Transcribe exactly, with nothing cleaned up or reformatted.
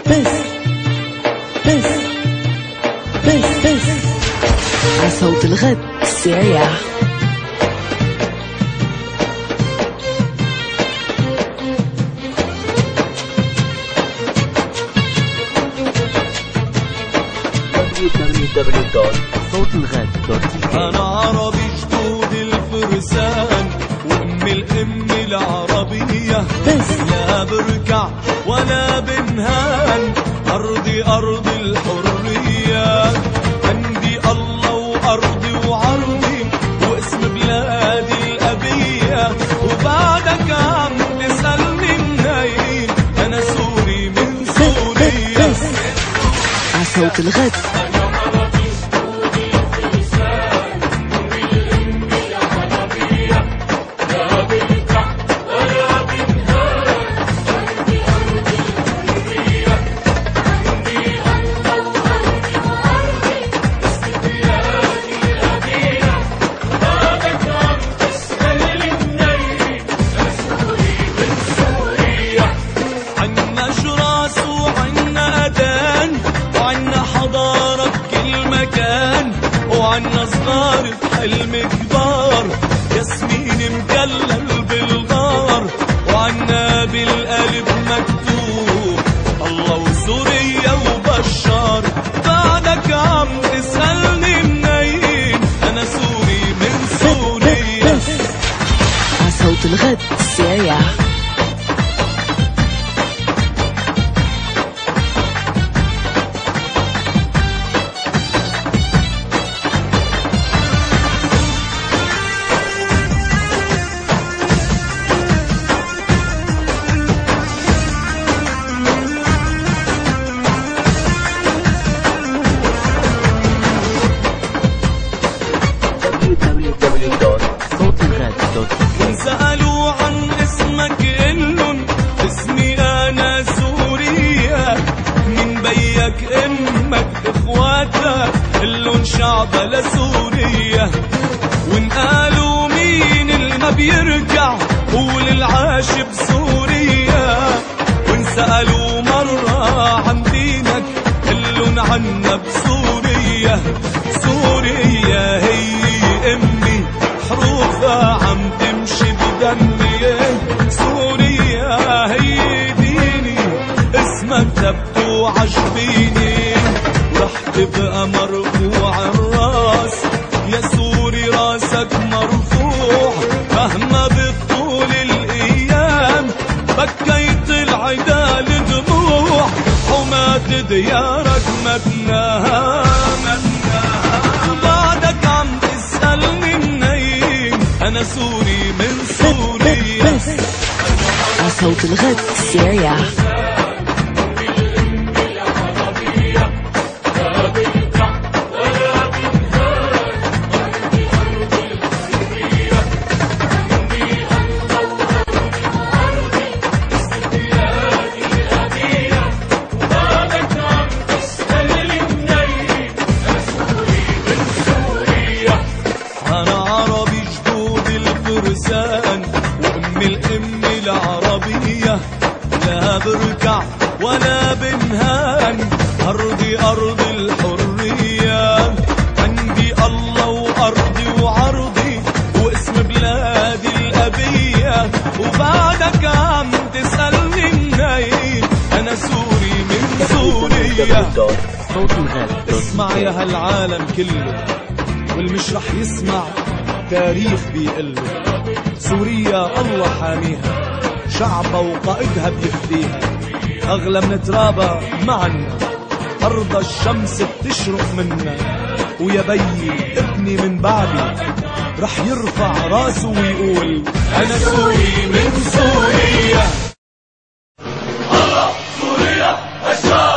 بس بس بس بس على صوت الغد السريع. دبليو دبليو دبليو دوت صوت الغد دوت كي. أنا عربي جدود الفرسان وأم الأم العربية، بس لا بركع ولا بنهان، أرضي أرض الحرية، عندي الله وأرضي وعرضي واسم بلادي الأبية، وبعدك عم تسألني منين، أنا سوري من سوريا. على صوت الغد. وعنا صغار في حلم كبار، ياسمين مكلل بالغار، وعنا بالقلب مكتوب الله وسوريا وبشار. بعدك عم تسألني منين، أنا سوري من سوريا. على صوت الغد السريع. سألوا عن اسمك إلن اسمي أنا سوريا، من بيك أمك إخواتك إلن شعب لسوريا، وإن قالوا مين اللي ما بيرجع قول العاش بسوريا، وإن سألوا مرة عن دينك إلن عنا بسوريا. سوريا هي أمي حروفها عم تمشي بدمي، سوريا هي ديني اسمك ثبت وعجبيني، ورح تبقى مرفوع الراس يا سوري راسك مرفوع، مهما بتطول الايام بكيت العدا لدموع، حماة ديارك ما تنام. بعدك عم تسألني منين، أنا سوري من سوريا. على صوت الغد السريع. وأم الأم العربية، لا بركع ولا بنهان، أرضي أرض الحرية، عندي الله وأرضي وعرضي واسم بلادي الأبية، وبعدك عم تسألني منين، أنا سوري من سوريا. اسمع يا هالعالم كله، والمش رح يسمع تاريخ بيقله، سوريا الله حاميها، شعبها وقائدها بيفديها، أغلى من ترابها معنا، أرض الشمس بتشرق منا، ويا بيي ابني من بعدي رح يرفع راسه ويقول أنا سوري من سوريا. الله سوريا أشرار.